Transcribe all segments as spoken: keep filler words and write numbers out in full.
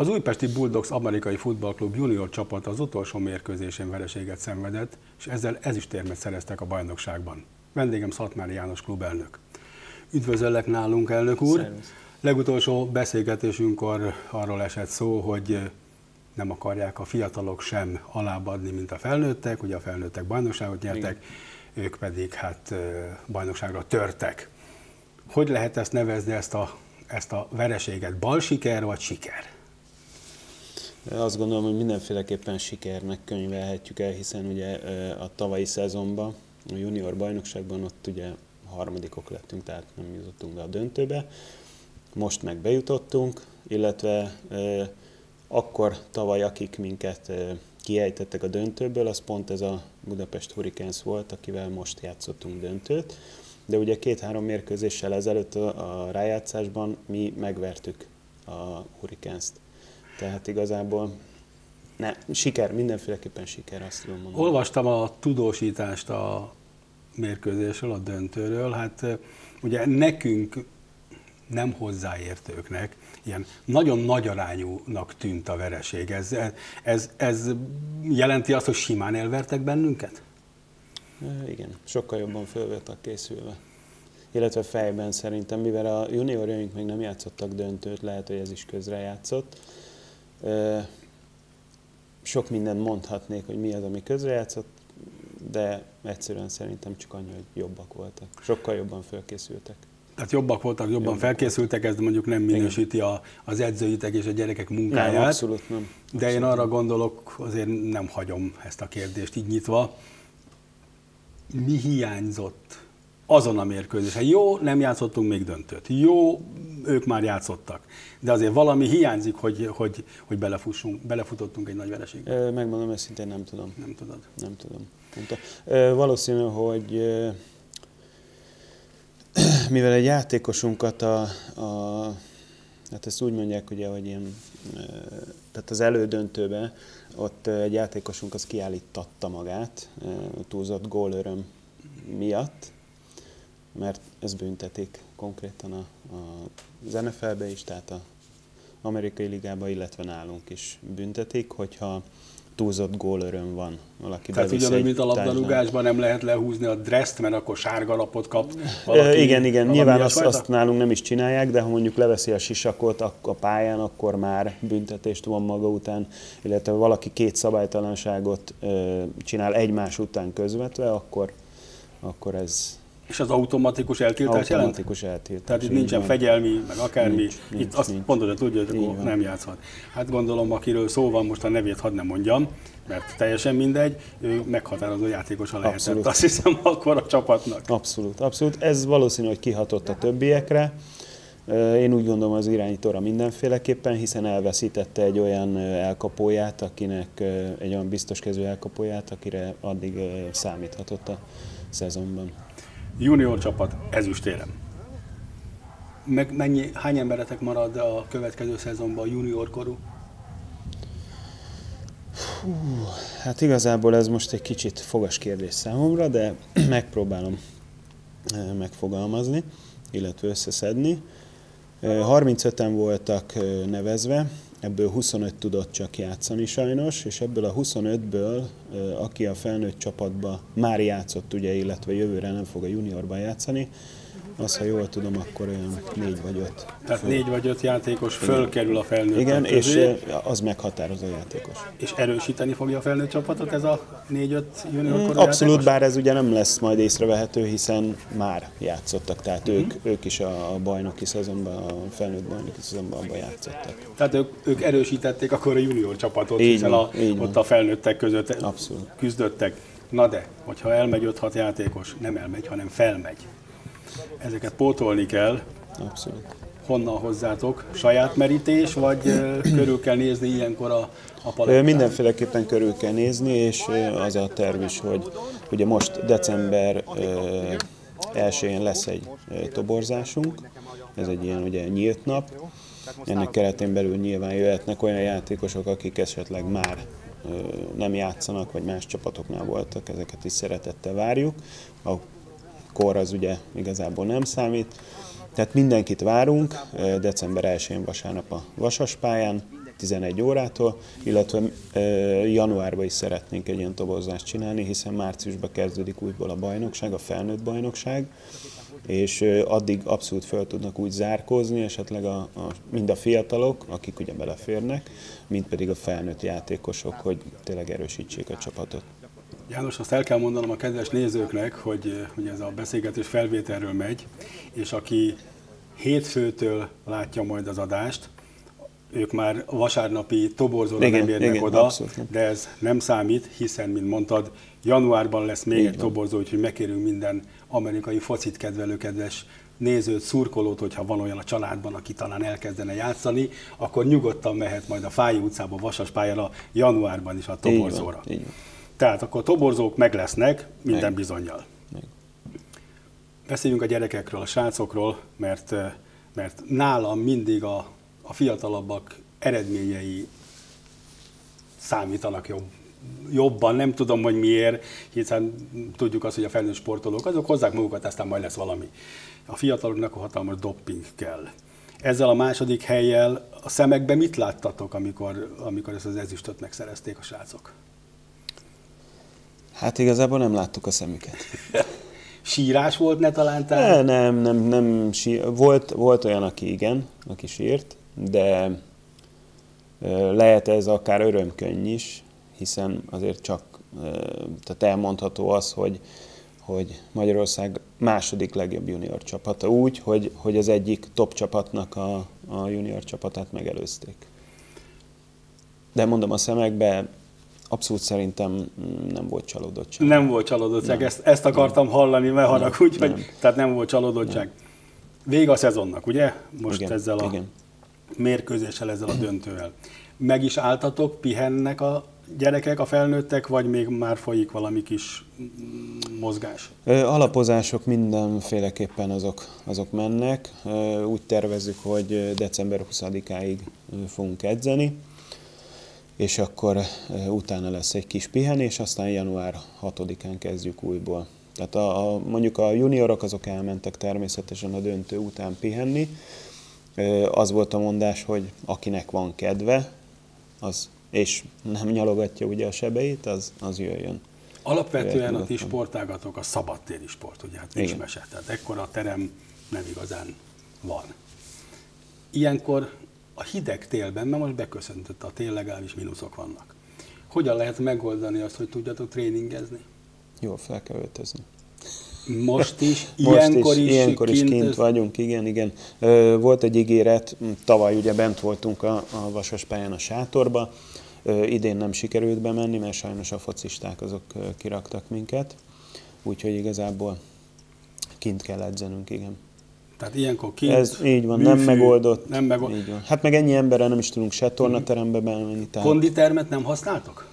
Az újpesti Bulldogs amerikai futballklub junior csapata az utolsó mérkőzésén vereséget szenvedett, és ezzel ezüstérmet szereztek a bajnokságban. Vendégem Szatmári János klubelnök. Üdvözöllek nálunk, elnök úr! Szervusz. Legutolsó beszélgetésünkkor arról esett szó, hogy nem akarják a fiatalok sem alább adni, mint a felnőttek, ugye a felnőttek bajnokságot nyertek, igen. Ők pedig hát bajnokságra törtek. Hogy lehet ezt nevezni, ezt a, ezt a vereséget? Bal siker vagy siker? Azt gondolom, hogy mindenféleképpen sikernek könyvelhetjük el, hiszen ugye a tavalyi szezonban, a junior bajnokságban ott ugye harmadikok lettünk, tehát nem jutottunk be a döntőbe. Most meg bejutottunk, illetve eh, akkor tavaly, akik minket eh, kiejtettek a döntőből, az pont ez a Budapest Hurricanes volt, akivel most játszottunk döntőt. De ugye két-három mérkőzéssel ezelőtt a, a rájátszásban mi megvertük a Hurricanes-t. Tehát igazából ne, siker, mindenféleképpen siker, azt tudom mondani. Olvastam a tudósítást a mérkőzésről, a döntőről. Hát ugye nekünk, nem hozzáértőknek, ilyen nagyon nagy arányúnak tűnt a vereség. Ez, ez, ez jelenti azt, hogy simán elvertek bennünket? Igen, sokkal jobban föl voltak készülve. Illetve fejben szerintem, mivel a juniorjaink még nem játszottak döntőt, lehet, hogy ez is közrejátszott. Sok mindent mondhatnék, hogy mi az, ami közrejátszott, de egyszerűen szerintem csak annyi, hogy jobbak voltak. Sokkal jobban fölkészültek. Tehát jobbak voltak, jobban jobbak felkészültek, ez mondjuk nem minősíti a, az edzőitek és a gyerekek munkáját. Nem, abszolút nem. De abszolút én arra gondolok, azért nem hagyom ezt a kérdést így nyitva. Mi hiányzott azon a mérkőzésen? Jó, nem játszottunk még döntőt. Jó, ők már játszottak. De azért valami hiányzik, hogy, hogy, hogy belefussunk, belefutottunk egy nagy vereségbe. Megmondom őszintén, nem tudom. Nem tudod? Nem tudom. Valószínű, hogy mivel egy játékosunkat a, a hát ezt úgy mondják, ugye, hogy ilyen, tehát az elődöntőben ott egy játékosunk az kiállítatta magát túlzott gólöröm miatt, mert ez büntetik konkrétan a, a, az en ef el-be is, tehát az amerikai ligában, illetve nálunk is büntetik, hogyha túlzott gólöröm van. Valaki tehát ugyanúgy, mint a labdarúgásban nem lehet lehúzni a dresszt, mert akkor sárga lapot kap valaki. Igen, igen, nyilván azt, azt nálunk nem is csinálják, de ha mondjuk leveszi a sisakot a pályán, akkor már büntetést von maga után, illetve valaki két szabálytalanságot csinál egymás után közvetve, akkor, akkor ez... És az automatikus eltiltás jelent? Automatikus eltiltás. Tehát itt nincsen van. Fegyelmi, meg akármi. Nincs, itt nincs, azt nincs. pontosan tudja, hogy akkor nem játszhat. Hát gondolom, akiről szó van, most a nevét hadd nem mondjam, mert teljesen mindegy, ő meghatározó játékosa lehetett. Abszolút. Azt hiszem, akkor a csapatnak. Abszolút, abszolút. Ez valószínű, hogy kihatott a többiekre. Én úgy gondolom az irányítóra mindenféleképpen, hiszen elveszítette egy olyan elkapóját, akinek egy olyan biztos kezű elkapóját, akire addig számíthatott a szezonban. Junior csapat ezüstérem. Meg mennyi, hány emberetek marad a következő szezonban a junior korú? Hú, hát igazából ez most egy kicsit fogas kérdés számomra, de megpróbálom megfogalmazni, illetve összeszedni. harmincöten voltak nevezve, ebből huszonöt tudott csak játszani sajnos, és ebből a huszonötből, aki a felnőtt csapatban már játszott, ugye, illetve jövőre nem fog a juniorban játszani, az, ha jól tudom, akkor olyan négy vagy öt. Tehát föl. négy vagy öt játékos fölkerül a felnőtt. Igen, közé. És az meghatározó játékos. És erősíteni fogja a felnőtt csapatot ez a négy-öt junior korú Abszolút, játékos? Bár ez ugye nem lesz majd észrevehető, hiszen már játszottak, tehát uh-huh. ők, ők is a bajnoki szezonban, a felnőtt bajnoki szezonban abban játszottak. Tehát ők, ők erősítették akkor a junior csapatot, így hiszen van, a, ott van. A felnőttek között Abszolút. Küzdöttek. Na de, hogyha elmegy öt-hat játékos, nem elmegy, hanem felmegy. Ezeket pótolni kell. Abszolút. Honnan hozzátok? Saját merítés, vagy körül kell nézni ilyenkor a, a palettát? Mindenféleképpen körül kell nézni, és az a terv is, hogy ugye most december elsején lesz egy toborzásunk, ez egy ilyen ugye nyílt nap. Ennek keretén belül nyilván jöhetnek olyan játékosok, akik esetleg már nem játszanak, vagy más csapatoknál voltak, ezeket is szeretettel várjuk. A kor az ugye igazából nem számít. Tehát mindenkit várunk, december elsején vasárnap a Vasaspályán, tizenegy órától, illetve januárban is szeretnénk egy ilyen toborzást csinálni, hiszen márciusban kezdődik újból a bajnokság, a felnőtt bajnokság, és addig abszolút fel tudnak úgy zárkózni, esetleg a, a, mind a fiatalok, akik ugye beleférnek, mind pedig a felnőtt játékosok, hogy tényleg erősítsék a csapatot. János, azt el kell mondanom a kedves nézőknek, hogy, hogy ez a beszélgetés felvételről megy, és aki hétfőtől látja majd az adást, ők már vasárnapi toborzóra igen, nem érnek igen, oda, abszolút. De ez nem számít, hiszen, mint mondtad, januárban lesz még így egy van. Toborzó, úgyhogy megkérünk minden amerikai focit kedvelő kedves nézőt, szurkolót, hogyha van olyan a családban, aki talán elkezdene játszani, akkor nyugodtan mehet majd a Fáji utcába, Vasaspályára januárban is a toborzóra. Így van, így van. Tehát akkor toborzók meg lesznek minden meg. bizonnyal. Meg. Beszéljünk a gyerekekről, a srácokról, mert, mert nálam mindig a, a fiatalabbak eredményei számítanak jobb, jobban, nem tudom, hogy miért, hiszen tudjuk azt, hogy a felnőtt sportolók, azok hozzák magukat, aztán majd lesz valami. A fiataloknak a hatalmas dopping kell. Ezzel a második hellyel a szemekben mit láttatok, amikor, amikor ezt az ezüstöt megszerezték a srácok? Hát igazából nem láttuk a szemüket. Sírás volt ne talán? Ne, nem, nem, nem sír. Volt, volt olyan, aki igen, aki sírt, de lehet ez akár örömkönny is, hiszen azért csak tehát elmondható az, hogy, hogy Magyarország második legjobb junior csapata úgy, hogy, hogy az egyik top csapatnak a, a junior csapatát megelőzték. De mondom, a szemekben abszolút szerintem nem volt csalódottság. Nem volt csalódottság, nem. Ezt, ezt akartam nem. hallani, mert haragudj, hogy nem. Tehát nem volt csalódottság. Nem. Vége a szezonnak, ugye? Most igen, ezzel a igen. mérkőzéssel, ezzel a döntővel. Meg is álltatok, pihennek a gyerekek, a felnőttek, vagy még már folyik valami kis mozgás? Alapozások mindenféleképpen azok, azok mennek. Úgy tervezzük, hogy december huszadikáig fogunk edzeni, és akkor utána lesz egy kis pihenés, aztán január hatodikán kezdjük újból. Tehát a, a, mondjuk a juniorok azok elmentek természetesen a döntő után pihenni. Az volt a mondás, hogy akinek van kedve, az, és nem nyalogatja ugye a sebeit, az, az jöjjön. Alapvetően a ti sportágatok a szabadtéri sport, ugye, hát nincs mese, tehát ekkora terem nem igazán van. Ilyenkor a hideg télben, mert most beköszöntött a tél, legalábbis mínuszok vannak. Hogyan lehet megoldani azt, hogy tudjatok tréningezni? Jól fel kell öltözni. Most is, ilyenkor is, is, ilyenkor is kint, kint vagyunk, igen, igen. Volt egy ígéret, tavaly ugye bent voltunk a, a Vasaspályán a sátorba, idén nem sikerült bemenni, mert sajnos a focisták azok kiraktak minket, úgyhogy igazából kint kell edzenünk, igen. Tehát ilyenkor kint, ez így van, műfű, nem megoldott. Nem megold... így van. Hát meg ennyi emberrel nem is tudunk se tornaterembe bemenni. Tehát... Konditermet nem használtok?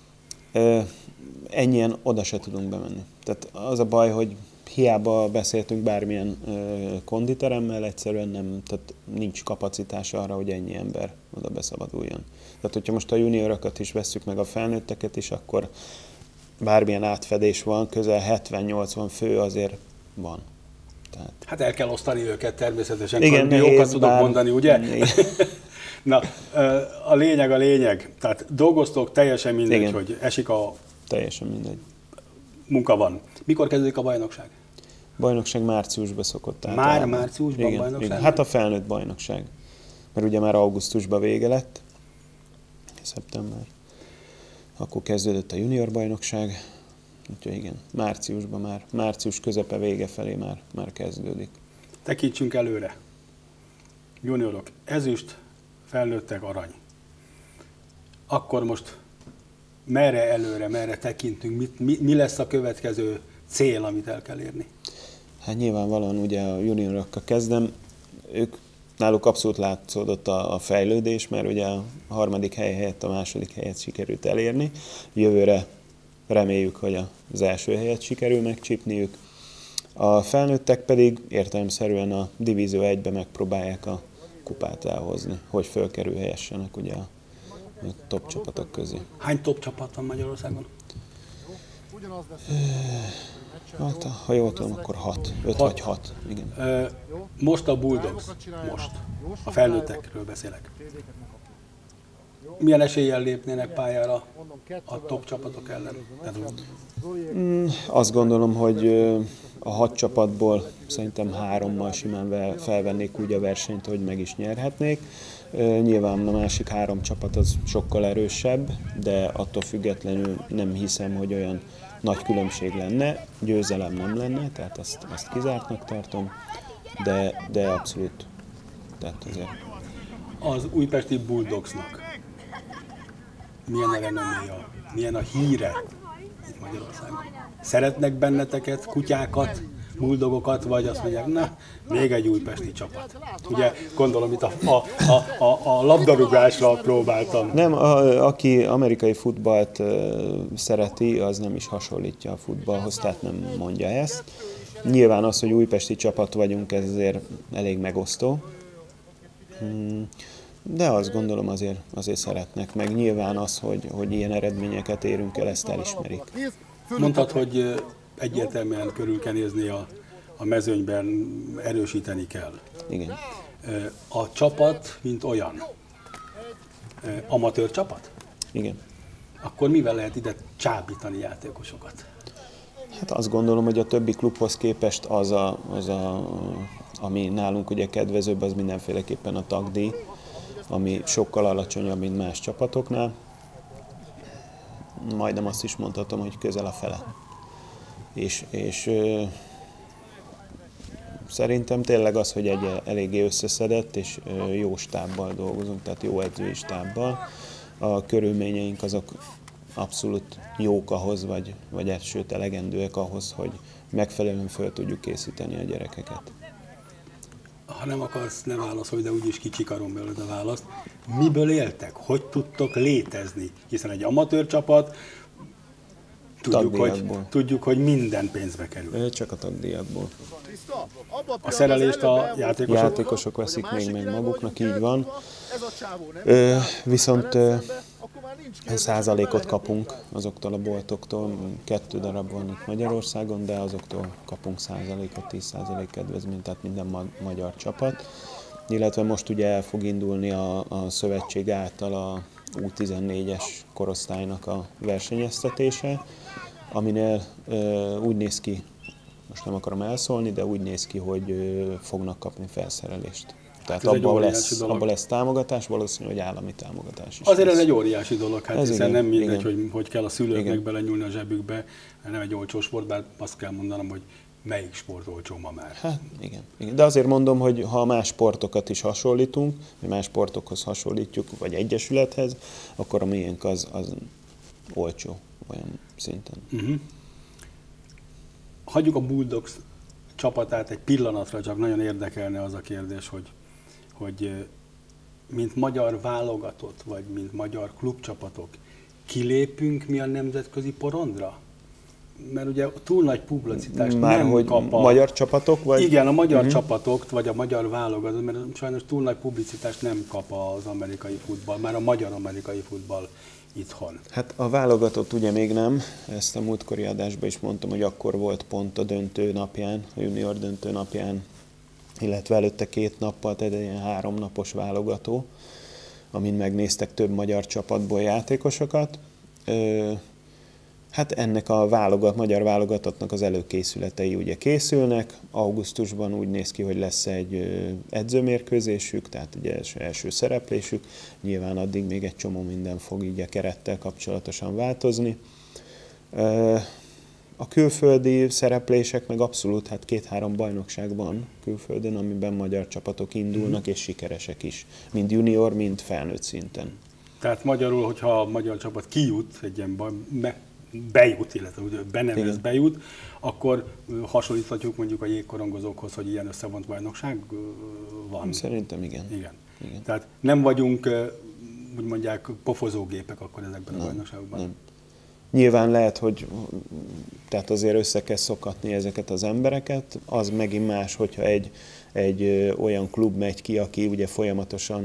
Ennyien oda se tudunk bemenni. Tehát az a baj, hogy hiába beszéltünk bármilyen ö, konditeremmel, egyszerűen nem, tehát nincs kapacitás arra, hogy ennyi ember oda beszabaduljon. Tehát, hogyha most a juniorokat is vesszük, meg a felnőtteket is, akkor bármilyen átfedés van, közel hetven-nyolcvan fő azért van. Tehát... Hát el kell osztani őket természetesen, igen, jókat tudok bár... mondani, ugye? Na, a lényeg a lényeg. Tehát dolgoztok, teljesen mindegy, igen. Hogy esik a... Teljesen mindegy. Munka van. Mikor kezdődik a bajnokság? Bajnokság márciusban szokott át. Már márciusban igen, bajnokság? Igen. Hát a felnőtt bajnokság. Mert ugye már augusztusban vége lett. Szeptember. Akkor kezdődött a junior bajnokság. Úgyhogy igen, márciusban már, március közepe vége felé már, már kezdődik. Tekintsünk előre. Juniorok ezüst, felnőttek arany. Akkor most merre előre, merre tekintünk, mit, mi, mi lesz a következő cél, amit el kell érni? Hát nyilvánvalóan ugye a juniorokkal kezdem, ők náluk abszolút látszódott a, a fejlődés, mert ugye a harmadik hely helyett a második helyet sikerült elérni. Jövőre reméljük, hogy az első helyet sikerül megcsípniük. A felnőttek pedig értelemszerűen a Divízió egybe megpróbálják a kupát elhozni, hogy fölkerülhessenek ugye a top csapatok közé. Hány top csapat van Magyarországon? Hát, ha jól tudom, akkor hat. Öt hat. vagy hat. Igen. Most a Bulldogs, most. A felnőttekről beszélek. milyen eséllyel lépnének pályára a top csapatok ellen? Mm, azt gondolom, hogy a hat csapatból szerintem hárommal simán felvennék úgy a versenyt, hogy meg is nyerhetnék. Nyilván a másik három csapat az sokkal erősebb, de attól függetlenül nem hiszem, hogy olyan nagy különbség lenne. Győzelem nem lenne, tehát azt, azt kizártnak tartom, de, de abszolút. Tehát azért. Az újpesti Bulldogsnak milyen a renoméja, milyen a híre itt Magyarországon? Szeretnek benneteket, kutyákat, bulldogokat, vagy azt mondják, na, még egy újpesti csapat. Ugye gondolom itt a, a, a, a, a labdarúgásra próbáltam. Nem, a, aki amerikai futballt uh, szereti, az nem is hasonlítja a futballhoz, tehát nem mondja ezt. Nyilván az, hogy újpesti csapat vagyunk, ez azért elég megosztó. Hmm. De azt gondolom azért, azért szeretnek, meg nyilván az, hogy, hogy ilyen eredményeket érünk el, ezt elismerik. Mondtad, hogy egyértelműen körül kell nézni a, a mezőnyben, erősíteni kell. Igen. A csapat, mint olyan, amatőr csapat? Igen. Akkor mivel lehet ide csábítani játékosokat? Hát azt gondolom, hogy a többi klubhoz képest az, a, az a, ami nálunk ugye kedvezőbb, az mindenféleképpen a tagdíj, ami sokkal alacsonyabb, mint más csapatoknál. Majdnem azt is mondhatom, hogy közel a fele. És, és ö, szerintem tényleg az, hogy egy eléggé összeszedett és ö, jó stábbal dolgozunk, tehát jó edzői stábbal. A körülményeink azok abszolút jók ahhoz, vagy, vagy sőt elegendőek ahhoz, hogy megfelelően föl tudjuk készíteni a gyerekeket. Ha nem akarsz, ne válaszolj, de úgyis kicsikarom belőled a választ. Miből éltek? Hogy tudtok létezni? Hiszen egy amatőr csapat, tudjuk, hogy, tudjuk, hogy minden pénzbe kerül. Csak a tagdíjakból. A szerelést a játékosok? Játékosok veszik még meg maguknak, így van. Ö, viszont ö, százalékot kapunk azoktól a boltoktól, kettő darab van itt Magyarországon, de azoktól kapunk százalékot, tíz százalék kedvezményt, tehát minden ma- magyar csapat. Illetve most ugye el fog indulni a, a szövetség által a U tizennégyes korosztálynak a versenyeztetése, aminél ö, úgy néz ki, most nem akarom elszólni, de úgy néz ki, hogy ö, fognak kapni felszerelést. Tehát abban lesz, abba lesz támogatás, valószínűleg, hogy állami támogatás is. Azért lesz. ez egy óriási dolog, hát ez hiszen igen, nem mindegy, hogy, hogy kell a szülőknek igen. belenyúlni a zsebükbe, nem egy olcsó sport, bár azt kell mondanom, hogy melyik sport olcsó ma már. Hát igen, igen. De azért mondom, hogy ha más sportokat is hasonlítunk, vagy más sportokhoz hasonlítjuk, vagy egyesülethez, akkor a miénk az, az olcsó olyan szinten. Uh-huh. Hagyjuk a Bulldogs csapatát egy pillanatra, csak nagyon érdekelne az a kérdés, hogy, hogy mint magyar válogatott, vagy mint magyar klubcsapatok, kilépünk mi a nemzetközi porondra? Mert ugye túl nagy publicitást Már nem hogy kap a... magyar csapatok? Vagy? Igen, a magyar uh-huh. csapatok, vagy a magyar válogatott, mert sajnos túl nagy publicitást nem kap az amerikai futball, már a magyar-amerikai futball itthon. Hát a válogatott ugye még nem, ezt a múltkori adásban is mondtam, hogy akkor volt pont a döntő napján, a junior döntő napján, illetve előtte két nappal, tehát egy ilyen háromnapos válogató, amin megnéztek több magyar csapatból játékosokat. Hát ennek a válogat, magyar válogatottnak az előkészületei ugye készülnek. Augusztusban úgy néz ki, hogy lesz egy edzőmérkőzésük, tehát ugye első szereplésük. Nyilván addig még egy csomó minden fog így a kerettel kapcsolatosan változni. A külföldi szereplések meg abszolút, hát két-három bajnokság van külföldön, amiben magyar csapatok indulnak, és sikeresek is. Mind junior, mind felnőtt szinten. Tehát magyarul, hogyha a magyar csapat kijut, egy ilyen baj, me, bejut, illetve ugye benevez bejut, akkor hasonlíthatjuk mondjuk a jégkorongozókhoz, hogy ilyen összevont bajnokság van? Szerintem igen. Igen. igen. Tehát nem vagyunk, úgy mondják, pofozógépek akkor ezekben nem, a bajnokságokban? Nem. Nyilván lehet, hogy tehát azért össze kell szokatni ezeket az embereket, az megint más, hogyha egy, egy olyan klub megy ki, aki ugye folyamatosan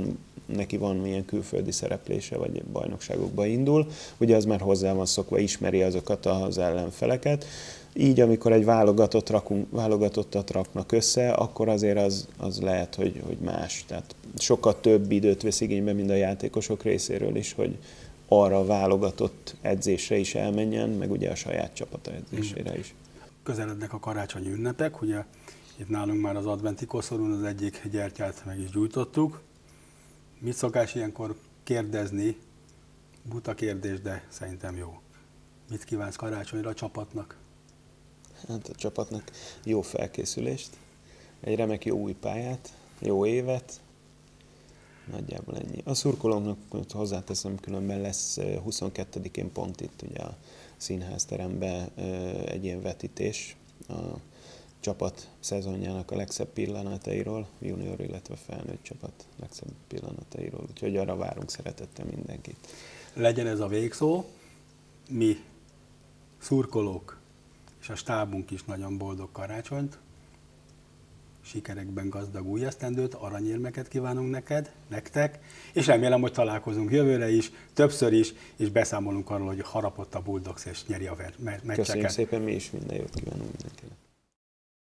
neki van milyen külföldi szereplése, vagy bajnokságokba indul, ugye az már hozzá van szokva, ismeri azokat az ellenfeleket. Így, amikor egy válogatott rakunk, válogatottat raknak össze, akkor azért az, az lehet, hogy, hogy más. Tehát sokkal több időt vesz igénybe, mind a játékosok részéről is, hogy arra a válogatott edzésre is elmenjen, meg ugye a saját csapata edzésére is. Közelednek a karácsonyi ünnepek, ugye itt nálunk már az adventi koszorún az egyik gyertyát meg is gyújtottuk. Mit szokás ilyenkor kérdezni? Buta kérdés, de szerintem jó. Mit kívánsz karácsonyra a csapatnak? Hát a csapatnak jó felkészülést, egy remek jó új pályát, jó évet, nagyjából ennyi. A szurkolóknak hozzáteszem, különben lesz huszonkettedikén pont itt ugye a színházteremben egy ilyen vetítés a csapat szezonjának a legszebb pillanatairól, junior, illetve felnőtt csapat legszebb pillanatairól, úgyhogy arra várunk szeretettel mindenkit. Legyen ez a végszó, mi szurkolók és a stábunk is nagyon boldog karácsonyt, sikerekben gazdag új esztendőt, aranyérmeket kívánunk neked, nektek, és remélem, hogy találkozunk jövőre is, többször is, és beszámolunk arról, hogy harapott a Bulldogs és nyeri a meccseket. Köszönjük szépen, mi is minden jót kívánunk mindenkinek.